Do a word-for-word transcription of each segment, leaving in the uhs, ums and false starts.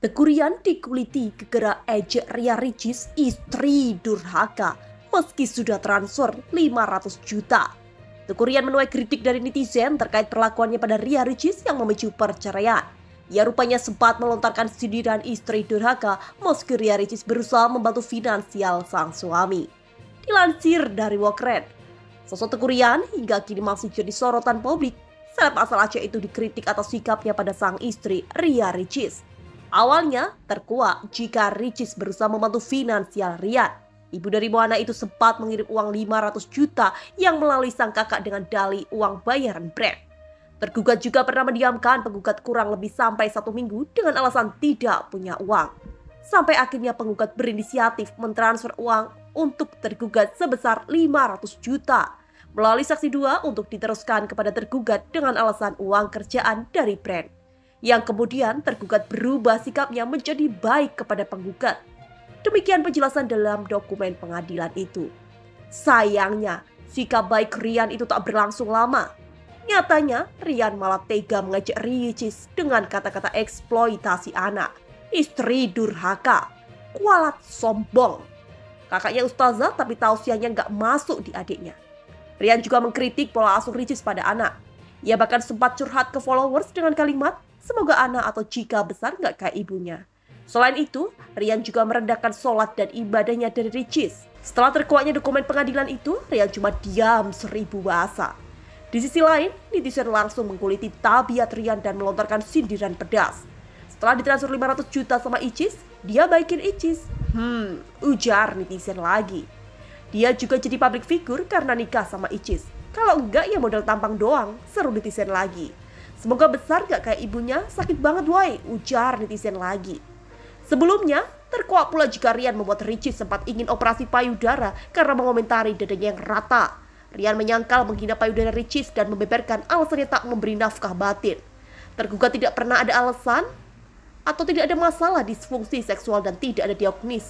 Teguh Ryan dikuliti gegara ejek Ria Ricis istri durhaka meski sudah transfer lima ratus juta. Teguh Ryan menuai kritik dari netizen terkait perlakuannya pada Ria Ricis yang memicu perceraian. Ia rupanya sempat melontarkan sindiran istri durhaka meski Ria Ricis berusaha membantu finansial sang suami. Dilansir dari Wokren, sosok Teguh Ryan hingga kini masih jadi sorotan publik. Seleb asal Aceh itu dikritik atas sikapnya pada sang istri Ria Ricis. Awalnya terkuak jika Ricis berusaha membantu finansial Ryan. Ibu dari Moana itu sempat mengirim uang lima ratus juta yang melalui sang kakak dengan dalih uang bayaran brand. Tergugat juga pernah mendiamkan penggugat kurang lebih sampai satu minggu dengan alasan tidak punya uang. Sampai akhirnya penggugat berinisiatif mentransfer uang untuk tergugat sebesar lima ratus juta melalui saksi dua untuk diteruskan kepada tergugat dengan alasan uang kerjaan dari brand. Yang kemudian tergugat berubah sikapnya menjadi baik kepada penggugat. Demikian penjelasan dalam dokumen pengadilan itu. Sayangnya, sikap baik Ryan itu tak berlangsung lama. Nyatanya, Ryan malah tega mengejek Ricis dengan kata-kata eksploitasi anak, istri durhaka, kualat sombong. Kakaknya ustazah tapi tausiahnya nggak masuk di adiknya. Ryan juga mengkritik pola asuh Ricis pada anak. Ia bahkan sempat curhat ke followers dengan kalimat, semoga anak atau jika besar nggak kayak ibunya. Selain itu, Ryan juga merendahkan sholat dan ibadahnya dari Ricis. Setelah terkuaknya dokumen pengadilan itu, Ryan cuma diam seribu bahasa. Di sisi lain, netizen langsung mengkuliti tabiat Ryan dan melontarkan sindiran pedas. Setelah ditransfer lima ratus juta sama Icis, dia baikin Icis. Hmm, ujar netizen lagi. Dia juga jadi public figure karena nikah sama Icis. Kalau enggak ya modal tampang doang, seru netizen lagi. Semoga besar gak kayak ibunya, sakit banget woy, ujar netizen lagi. Sebelumnya, terkuak pula jika Ryan membuat Ricis sempat ingin operasi payudara karena mengomentari dadanya yang rata. Ryan menyangkal menghina payudara Ricis dan membeberkan alasannya tak memberi nafkah batin. Tergugat tidak pernah ada alasan atau tidak ada masalah disfungsi seksual dan tidak ada diagnosis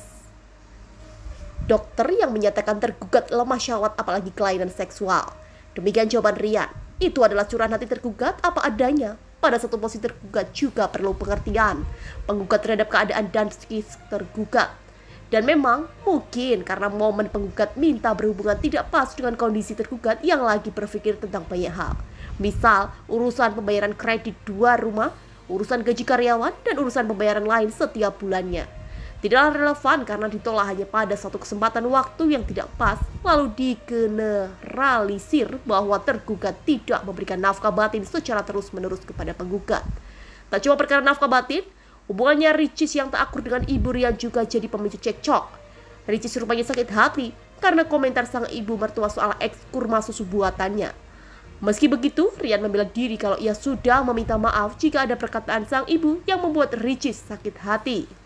dokter yang menyatakan tergugat lemah syahwat apalagi kelainan seksual. Demikian jawaban Ryan. Itu adalah curahan hati tergugat apa adanya. Pada satu posisi tergugat juga perlu pengertian. Penggugat terhadap keadaan dan psikis tergugat. Dan memang mungkin karena momen penggugat minta berhubungan tidak pas dengan kondisi tergugat yang lagi berpikir tentang banyak hal. Misal urusan pembayaran kredit dua rumah, urusan gaji karyawan, dan urusan pembayaran lain setiap bulannya. Tidaklah relevan karena ditolak hanya pada satu kesempatan waktu yang tidak pas, lalu digeneralisir bahwa tergugat tidak memberikan nafkah batin secara terus-menerus kepada penggugat. Tak cuma perkara nafkah batin, hubungannya Ricis yang tak akur dengan ibu Ryan juga jadi pemicu cekcok. Ricis rupanya sakit hati karena komentar sang ibu mertua soal eks kurma susu buatannya. Meski begitu, Ryan membela diri kalau ia sudah meminta maaf jika ada perkataan sang ibu yang membuat Ricis sakit hati.